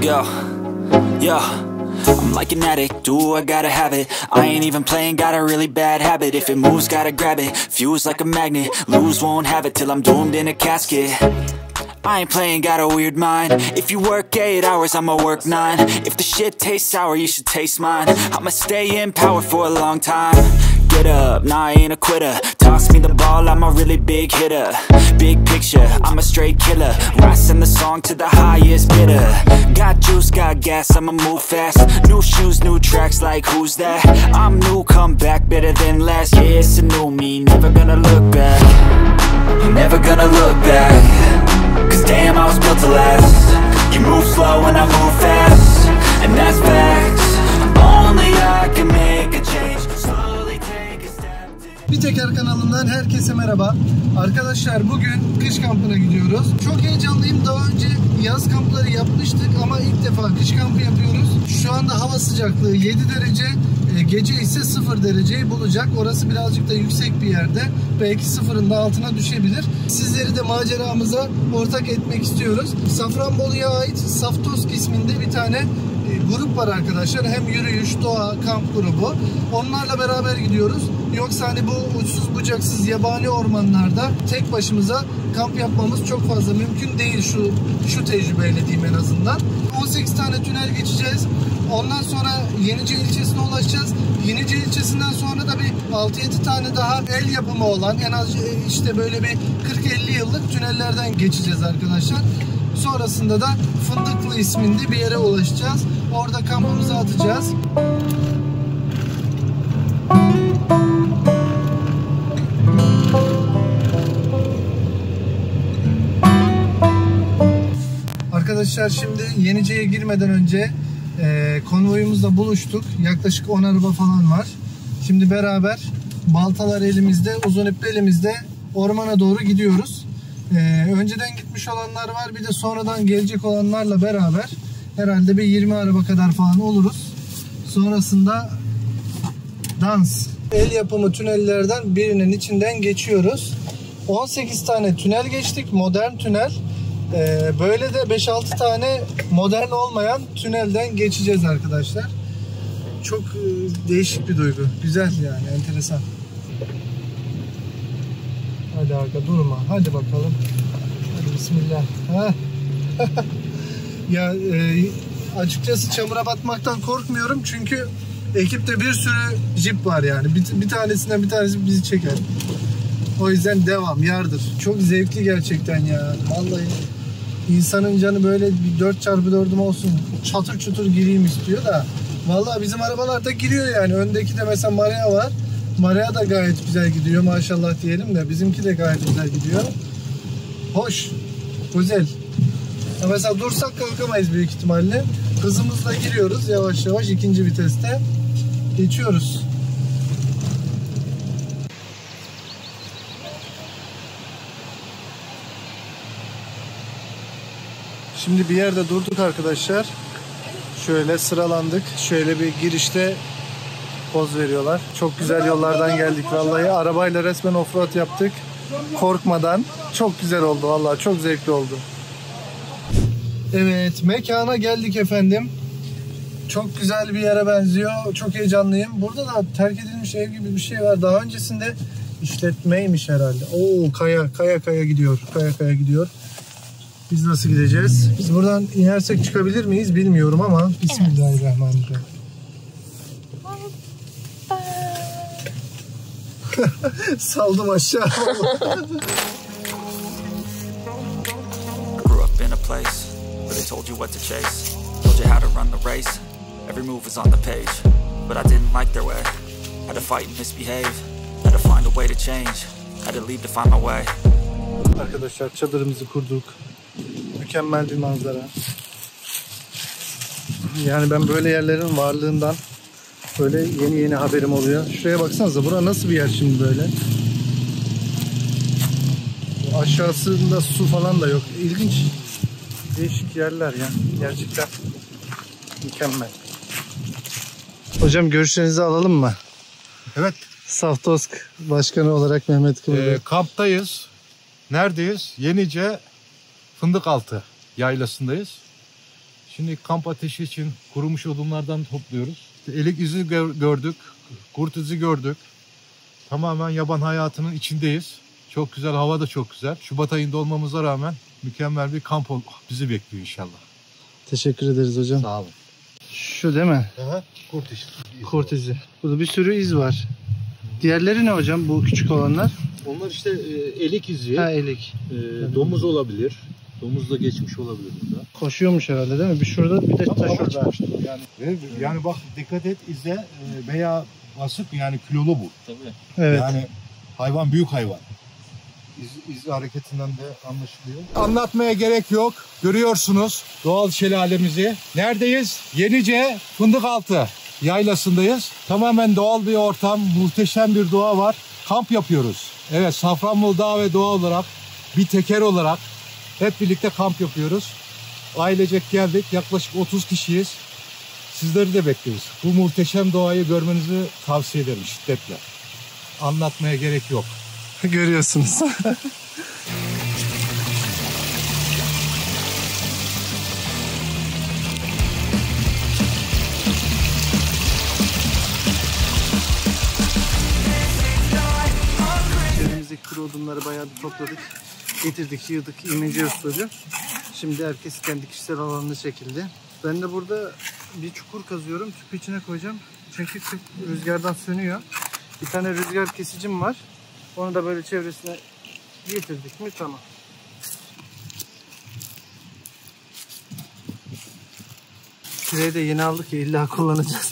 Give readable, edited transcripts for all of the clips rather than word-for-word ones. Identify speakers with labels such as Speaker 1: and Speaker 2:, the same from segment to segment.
Speaker 1: Yo, yo, I'm like an addict, do I gotta have it. I ain't even playing, got a really bad habit. If it moves, gotta grab it, fuse like a magnet. Lose, won't have it till I'm doomed in a casket. I ain't playing, got a weird mind. If you work 8 hours, I'ma work 9. If the shit tastes sour, you should taste mine. I'ma stay in power for a long time. Get up, nah, I ain't a quitter. Toss me the ball, I'm a really big hitter. Big picture, I'm a straight killer. Rising the song to the highest bidder. Got juice, got gas, I'ma move fast. New shoes, new tracks, like who's that? I'm new, come back, better than last. Yeah, it's a new me, never gonna look back. Never gonna look back. Cause damn, I was built to last. You move slow and I move fast, and that's facts. Only I can make a change. Slowly take a step.
Speaker 2: Bir Teker kanalından herkese merhaba. Arkadaşlar bugün kış kampına gidiyoruz. Çok heyecanlıyım. Daha önce yaz kampları yapmıştık ama ilk defa kış kampı yapıyoruz. Şu anda hava sıcaklığı 7 derece. Gece ise 0 dereceyi bulacak. Orası birazcık da yüksek bir yerde. Belki sıfırın da altına düşebilir. Sizleri de maceramıza ortak etmek istiyoruz. Safranbolu'ya ait Saftosk isminde bir tane grup var arkadaşlar. Hem yürüyüş, doğa, kamp grubu. Onlarla beraber gidiyoruz. Yoksa hani bu uçsuz bucaksız yabani ormanlarda tek başımıza kamp yapmamız çok fazla mümkün değil şu tecrübeyle diyeyim en azından. 18 tane tünel geçeceğiz. Ondan sonra Yenice ilçesine ulaşacağız. Yenice ilçesinden sonra da bir 6-7 tane daha el yapımı olan en az işte böyle bir 40-50 yıllık tünellerden geçeceğiz arkadaşlar. Sonrasında da Fındıklı isminde bir yere ulaşacağız. Orada kampımızı atacağız. Arkadaşlar şimdi Yenice'ye girmeden önce konvoyumuzla buluştuk. Yaklaşık 10 araba falan var. Şimdi beraber baltalar elimizde, uzun ip elimizde ormana doğru gidiyoruz. Önceden gitmiş olanlar var. Bir de sonradan gelecek olanlarla beraber herhalde bir 20 araba kadar falan oluruz. Sonrasında dans. El yapımı tünellerden birinin içinden geçiyoruz. 18 tane tünel geçtik. Modern tünel. Böyle de 5-6 tane modern olmayan tünelden geçeceğiz arkadaşlar. Çok değişik bir duygu. Güzel yani, enteresan. Hadi arka durma. Hadi bakalım. Hadi bismillah. Ya açıkçası çamura batmaktan korkmuyorum çünkü ekipte bir sürü jip var yani. Bir tanesinden bir tanesi bizi çeker. O yüzden devam, yardır. Çok zevkli gerçekten ya. Vallahi insanın canı böyle bir 4x4'üm olsun, çatır çutur gireyim istiyor da. Vallahi bizim arabalar da giriyor yani. Öndeki de mesela Marea var. Marea da gayet güzel gidiyor maşallah diyelim de. Bizimki de gayet güzel gidiyor. Hoş. Güzel. Ya mesela dursak kalkamayız büyük ihtimalle. Hızımızla giriyoruz yavaş yavaş, ikinci viteste geçiyoruz. Şimdi bir yerde durduk arkadaşlar. Şöyle sıralandık. Şöyle bir girişte poz veriyorlar. Çok güzel yollardan geldik vallahi. Arabayla resmen offroad yaptık. Korkmadan. Çok güzel oldu vallahi. Çok zevkli oldu. Evet, mekana geldik efendim. Çok güzel bir yere benziyor. Çok heyecanlıyım. Burada da terk edilmiş ev gibi bir şey var. Daha öncesinde işletmeymiş herhalde. Oo, kaya gidiyor. Kaya gidiyor. Biz nasıl gideceğiz? Biz buradan inersek çıkabilir miyiz bilmiyorum ama Bismillahirrahmanirrahim. Saldım aşağı.
Speaker 1: Grew up in a place where they told you what to chase, told you how to run the race. Every move was on the page, but I didn't like their way. Had to fight and misbehave, had to find a way to change, had to leave to find my way.
Speaker 2: Arkadaşlar çadırımızı kurduk. Mükemmel bir manzara. Yani ben böyle yerlerin varlığından böyle yeni haberim oluyor. Şuraya baksanıza, bura nasıl bir yer şimdi böyle. Aşağısında su falan da yok. İlginç. Değişik yerler ya. Gerçekten mükemmel. Hocam görüşlerinizi alalım mı?
Speaker 3: Evet.
Speaker 2: Saftosk Başkanı olarak Mehmet Kıvırcık.
Speaker 3: Kamptayız. Neredeyiz? Yenice Fındıkaltı yaylasındayız. Şimdi kamp ateşi için kurumuş odunlardan topluyoruz. Elik izi gördük, kurt izi gördük. Tamamen yaban hayatının içindeyiz. Çok güzel, hava da çok güzel. Şubat ayında olmamıza rağmen mükemmel bir kamp bizi bekliyor inşallah.
Speaker 2: Teşekkür ederiz hocam.
Speaker 3: Sağ olun.
Speaker 2: Şu değil mi?
Speaker 3: Aha, kurt izi.
Speaker 2: Kurt izi. Burada bir sürü iz var. Diğerleri ne hocam, bu küçük olanlar?
Speaker 3: Onlar işte elik izi,
Speaker 2: Ha, elik.
Speaker 3: domuz olabilir. Domuz da geçmiş olabilir burada.
Speaker 2: Koşuyormuş herhalde değil mi? Bir şurada, bir de şurada.
Speaker 3: Yani bak dikkat et, ize veya basık, yani kilolu bu. Tabii.
Speaker 2: Evet.
Speaker 3: Yani hayvan büyük hayvan. İz hareketinden de anlaşılıyor. Anlatmaya gerek yok. Görüyorsunuz doğal şelalemizi. Neredeyiz? Yenice Fındıkaltı yaylasındayız. Tamamen doğal bir ortam. Muhteşem bir doğa var. Kamp yapıyoruz. Evet, Safranbolu Dağ ve Doğa olarak, bir teker olarak hep birlikte kamp yapıyoruz. Ailecek geldik. Yaklaşık 30 kişiyiz. Sizleri de bekliyoruz. Bu muhteşem doğayı görmenizi tavsiye ederim şiddetle. Anlatmaya gerek yok.
Speaker 2: Görüyorsunuz. Elimizdeki kuru odunları bayağı bir topladık. Getirdik, yığdık imece usulü. Şimdi herkes kendi kişisel alanını çekildi. Ben de burada bir çukur kazıyorum. Tüpü içine koyacağım. Çünkü tüp rüzgardan sönüyor. Bir tane rüzgar kesicim var. Onu da böyle çevresine getirdik mi tamam. Küreği de yeni aldık ya, illa kullanacağız.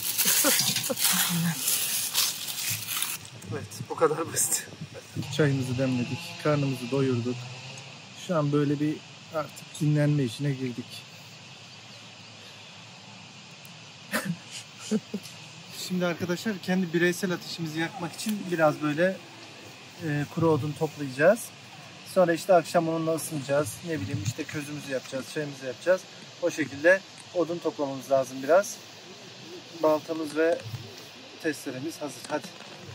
Speaker 2: Evet, bu kadar basit. Çayımızı demledik, karnımızı doyurduk. Şu an böyle bir artık dinlenme işine girdik. Şimdi arkadaşlar kendi bireysel ateşimizi yakmak için biraz böyle kuru odun toplayacağız. Sonra işte akşam onunla ısınacağız. Ne bileyim işte közümüzü yapacağız, çayımızı yapacağız. O şekilde odun toplamamız lazım biraz. Baltamız ve testeremiz hazır. Hadi.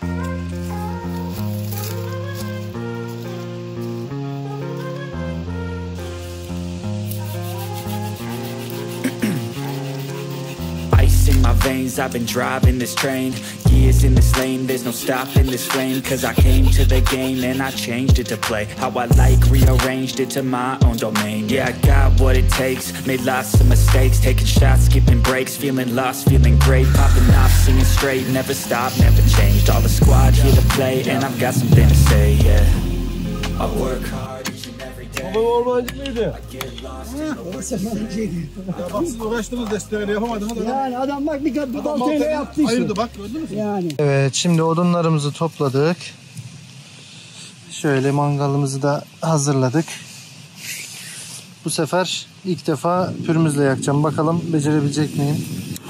Speaker 1: In my veins, I've been driving this train. Years in this lane, there's no stopping this flame. Cause I came to the game and I changed it to play how I like, rearranged it to my own domain. Yeah, I got what it takes, made lots of mistakes, taking shots, skipping breaks, feeling lost, feeling great, popping off, singing straight, never stopped, never changed. All the squad here to play and I've got something to say, yeah. I work hard each and every day.
Speaker 3: Baba ormancı mıydı?
Speaker 1: I get lost.
Speaker 4: Orası seferinciydi.
Speaker 3: Ya bak siz uğraştınız desteğiyle yapamadınız.
Speaker 4: Yani adam bak bir baltayla yaptı işte.
Speaker 3: Hayırdı bak, gördünüz mü?
Speaker 4: Yani.
Speaker 2: Evet, şimdi odunlarımızı topladık. Şöyle mangalımızı da hazırladık. Bu sefer ilk defa pürmüzle yakacağım. Bakalım becerebilecek miyim?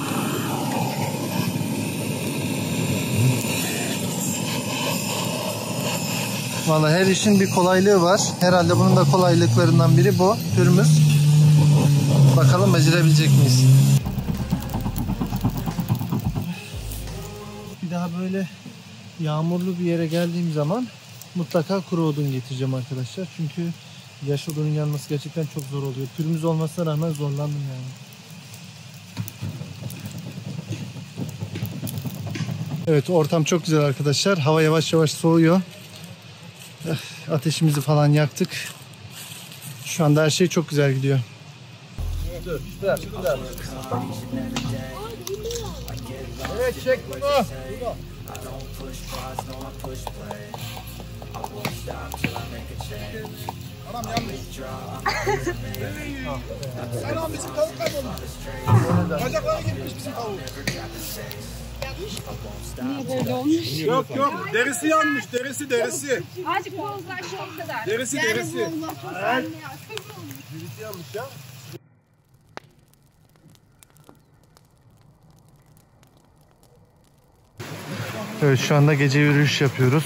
Speaker 2: Vallahi her işin bir kolaylığı var. Herhalde bunun da kolaylıklarından biri bu. Pürmüz. Bakalım becerebilecek miyiz? Bir daha böyle yağmurlu bir yere geldiğim zaman mutlaka kuru odun getireceğim arkadaşlar. Çünkü yaş odunun yanması gerçekten çok zor oluyor. Pürmüz olmasına rağmen zorlandım yani. Evet, ortam çok güzel arkadaşlar. Hava yavaş yavaş soğuyor. Ateşimizi falan yaktık. Şu anda her şey çok güzel gidiyor.
Speaker 3: Evet, çek bunu. Adam yanlış. Selam, bizim tavuk kaybolmuş. Bacakları gitmiş bizim tavuk.
Speaker 5: Niye böyle olmuş?
Speaker 3: Yok yok, derisi yanmış, derisi.
Speaker 5: Azıcık bozlar şu kadar.
Speaker 3: Derisi.
Speaker 5: Evet.
Speaker 3: Derisi yanmış ya.
Speaker 2: Evet, şu anda gece yürüyüş yapıyoruz.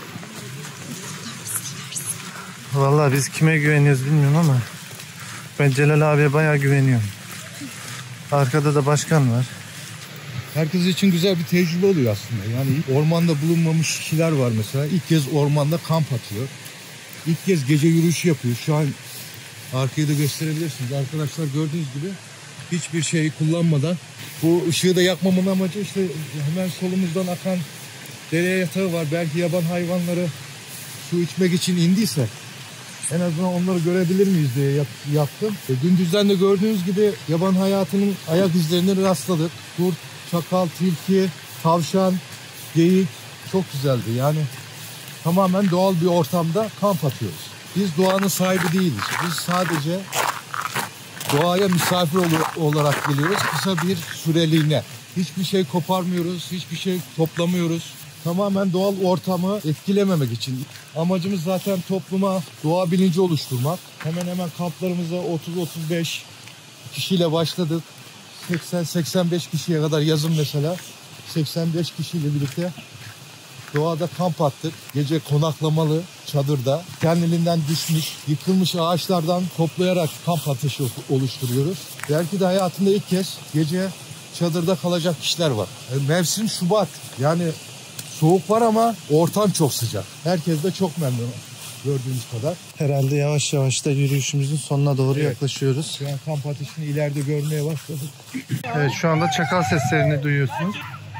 Speaker 2: Vallahi biz kime güveniyoruz bilmiyorum ama ben Celal abiye bayağı güveniyorum. Arkada da başkan var.
Speaker 3: Herkes için güzel bir tecrübe oluyor aslında. Yani ormanda bulunmamış kişiler var mesela. İlk kez ormanda kamp atıyor. İlk kez gece yürüyüşü yapıyor. Şu an arkayı da gösterebilirsiniz. Arkadaşlar gördüğünüz gibi Hiçbir şeyi kullanmadan. Bu ışığı da yakmamın amacı işte hemen solumuzdan akan dere yatağı var. Belki yaban hayvanları su içmek için indiyse en azından onları görebilir miyiz diye yaptım. Gündüzden de gördüğünüz gibi yaban hayatının ayak izlerine rastladık. Kurt, çakal, tilki, tavşan, geyik çok güzeldi. Yani tamamen doğal bir ortamda kamp atıyoruz. Biz doğanın sahibi değiliz. Biz sadece doğaya misafir olarak geliyoruz kısa bir süreliğine. Hiçbir şey koparmıyoruz, hiçbir şey toplamıyoruz. Tamamen doğal ortamı etkilememek için. Amacımız zaten topluma doğa bilinci oluşturmak. Hemen hemen kamplarımıza 30-35 kişiyle başladık. 80-85 kişiye kadar yazın mesela 85 kişiyle birlikte doğada kamp attık. Gece konaklamalı çadırda kendiliğinden düşmüş, yıkılmış ağaçlardan toplayarak kamp ateşi oluşturuyoruz. Belki de hayatında ilk kez gece çadırda kalacak kişiler var. Mevsim Şubat. Yani soğuk var ama ortam çok sıcak. Herkes de çok memnun gördüğünüz kadar.
Speaker 2: Herhalde yavaş yavaş da yürüyüşümüzün sonuna doğru yaklaşıyoruz.
Speaker 3: Şu an kamp ateşini ileride görmeye başladık.
Speaker 2: Evet, şu anda çakal seslerini duyuyorsunuz.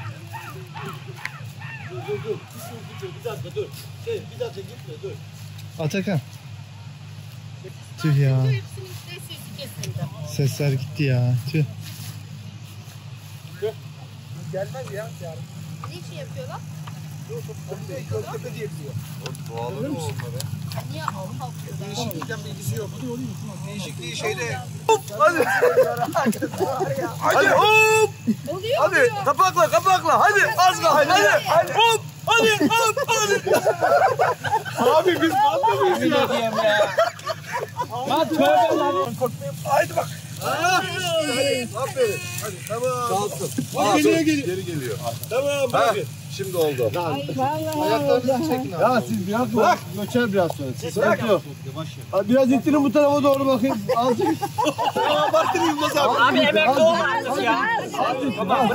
Speaker 4: Bir dakika gitme dur.
Speaker 2: Atakan. Tüh ya. Sesler gitti ya. Tüh.
Speaker 4: Gelmez ya.
Speaker 5: Ne için yapıyorlar?
Speaker 4: Köftepe diye biliyor.
Speaker 3: Doğalır mı onları?
Speaker 5: Niye halk
Speaker 4: Değişiklikten bilgisi yok. Değişikliği şeyde.
Speaker 5: Hadi
Speaker 4: hop.
Speaker 5: oluyor?
Speaker 4: Hadi kapakla. Hadi az kal. Hadi. Hop. Hadi. Abi biz banda mıyız ya? Lan tövbe lan. Haydi bak. Aferin. Hadi tamam. Kalsın. Geri geliyor. Tamam bakın. Şimdi oldu.
Speaker 2: Ayaklarınızı çekin abi.
Speaker 4: Ya siz biraz bırak. Göçer biraz sonra. Siz bırakın. Biraz ittirin bu tarafa doğru bakayım. Azıcık. Abartın Yılmaz abi.
Speaker 6: Abi emekli olmaz ya.
Speaker 1: I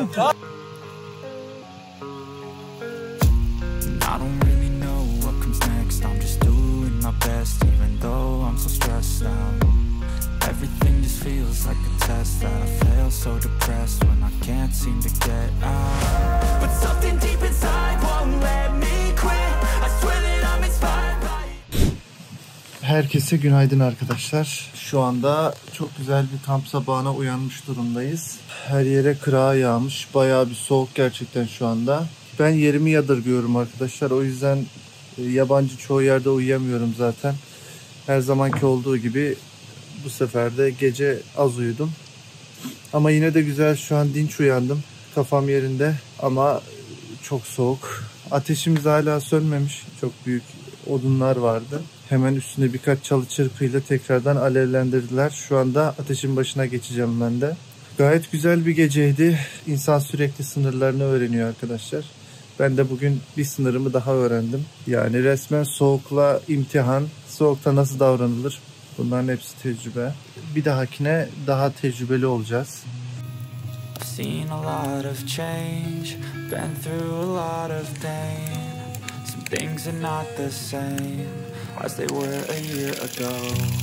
Speaker 1: don't really know what comes next. I'm just doing my best, even though I'm so stressed out. Everything just feels like a test that I fail, so depressed when I can't seem to get out. But something deep inside won't let me quit. I swear that I'm inspired by it.
Speaker 2: Herkese günaydın arkadaşlar. Şu anda çok güzel bir kamp sabahına uyanmış durumdayız. Her yere kırağı yağmış. Bayağı bir soğuk gerçekten şu anda. Ben yerimi yadırgıyorum arkadaşlar. O yüzden yabancı çoğu yerde uyuyamıyorum zaten. Her zamanki olduğu gibi bu sefer de gece az uyudum. Ama yine de güzel, şu an dinç uyandım. Kafam yerinde ama çok soğuk. Ateşimiz hala sönmemiş. Çok büyük odunlar vardı. Hemen üstüne birkaç çalı çırpıyla tekrardan alevlendirdiler. Şu anda ateşin başına geçeceğim ben de. Gayet güzel bir geceydi. İnsan sürekli sınırlarını öğreniyor arkadaşlar. Ben de bugün bir sınırımı daha öğrendim. Yani resmen soğukla imtihan. Soğukta nasıl davranılır? Bunların hepsi tecrübe. Bir dahakine daha tecrübeli olacağız.
Speaker 1: I've seen a lot of change, been through a lot of pain. Some things are not the same as they were a year ago.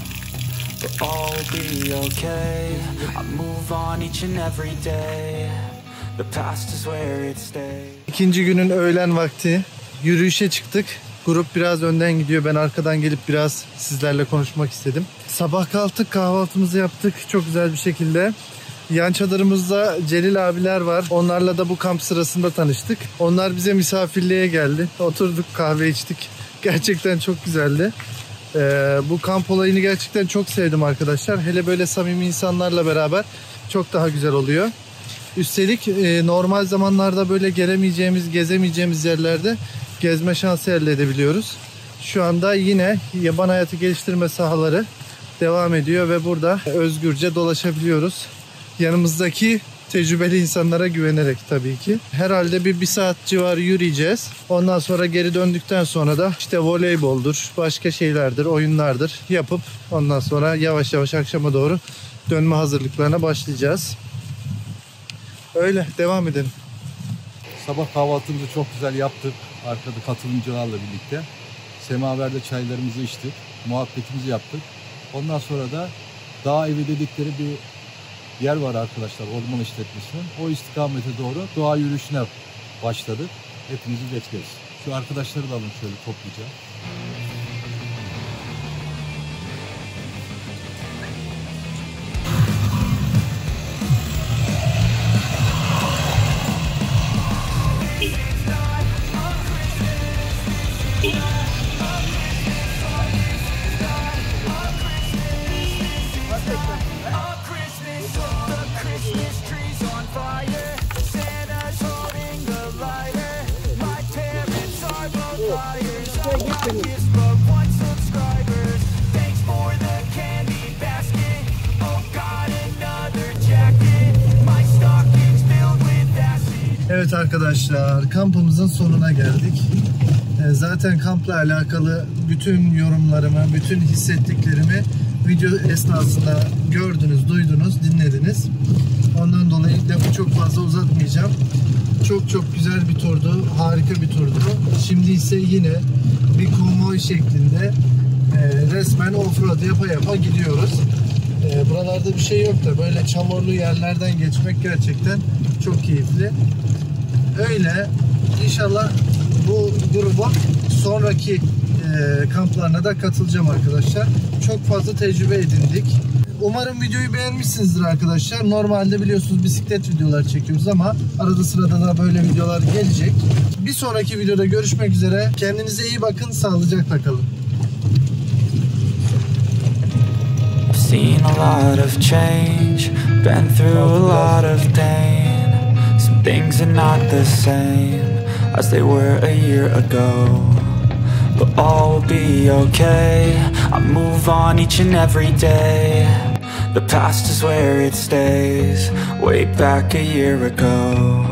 Speaker 1: But all will be okay. I move on each and every day. The past is where it stays.
Speaker 2: İkinci günün öğlen vakti yürüyüşe çıktık. Grup biraz önden gidiyor. Ben arkadan gelip biraz sizlerle konuşmak istedim. Sabah kalktık, kahvaltımızı yaptık çok güzel bir şekilde. Yan çadırımızda Celil abiler var. Onlarla da bu kamp sırasında tanıştık. Onlar bize misafirliğe geldi. Oturduk, kahve içtik. Gerçekten çok güzeldi. Bu kamp olayını gerçekten çok sevdim arkadaşlar. Hele böyle samimi insanlarla beraber çok daha güzel oluyor. Üstelik normal zamanlarda böyle gelemeyeceğimiz, gezemeyeceğimiz yerlerde gezme şansı elde edebiliyoruz. Şu anda yine yaban hayatı geliştirme sahaları devam ediyor ve burada özgürce dolaşabiliyoruz. Yanımızdaki tecrübeli insanlara güvenerek tabii ki. Herhalde bir saat civarı yürüyeceğiz. Ondan sonra geri döndükten sonra da işte voleyboldur, başka şeylerdir, oyunlardır yapıp ondan sonra yavaş yavaş akşama doğru dönme hazırlıklarına başlayacağız. Öyle devam edelim.
Speaker 3: Sabah kahvaltımızı çok güzel yaptık. Arkada katılımcılarla birlikte. Semaverde çaylarımızı içtik. Muhabbetimizi yaptık. Ondan sonra da dağ evi dedikleri bir yer var arkadaşlar, orman işletmesinin. O istikamete doğru doğa yürüyüşüne başladık. Hepinizi bekleriz. Şu arkadaşları da alın şöyle topluca.
Speaker 2: Evet arkadaşlar, kampımızın sonuna geldik. Zaten kampla alakalı bütün yorumlarımı, bütün hissettiklerimi video esnasında gördünüz, duydunuz, dinlediniz. Ondan dolayı lafı çok fazla uzatmayacağım. Çok güzel bir turdu, harika bir turdu. Şimdi ise yine bir konvoy şeklinde resmen offroad yapa gidiyoruz. Buralarda bir şey yok da böyle çamurlu yerlerden geçmek gerçekten çok keyifli. Öyle. İnşallah bu grubun sonraki kamplarına da katılacağım arkadaşlar. Çok fazla tecrübe edindik. Umarım videoyu beğenmişsinizdir arkadaşlar. Normalde biliyorsunuz bisiklet videoları çekiyoruz ama arada sırada da böyle videolar gelecek. Bir sonraki videoda görüşmek üzere. Kendinize iyi bakın. Sağlıcakla kalın.
Speaker 1: Seen a lot of change, been through a lot of pain. Some things are not the same as they were a year ago, but all will be okay. I move on each and every day. The past is where it stays, way back a year ago.